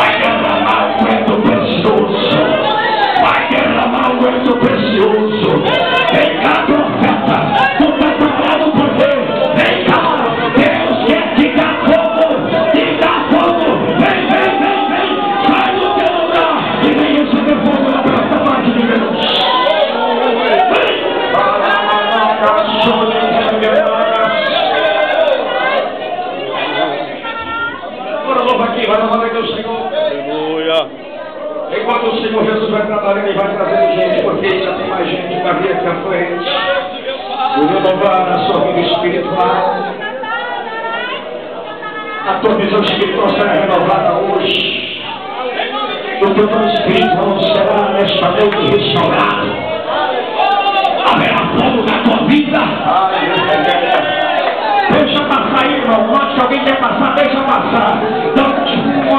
vai derramar um vento precioso, vai derramar um vento precioso. Vem cá, profeta, tu está trabalhando por Deus. Vem cá, Deus quer te dar fogo, vem, sai do teu lugar e vem receber fogo na próxima parte de Deus. Agora louva aqui, vai louvar aqui o Senhor. Aleluia. Enquanto o Senhor Jesus vai trabalhando e vai trazendo gente, porque ainda tem mais gente para vir aqui à frente. Eu vou louvar a sua vida espiritual. A tua visão espiritual será renovada hoje. O teu dom espiritual será nesta noite restaurado. Haverá fogo na tua vida. Deixa passar aí, irmão. Onde que alguém quer passar, deixa passar.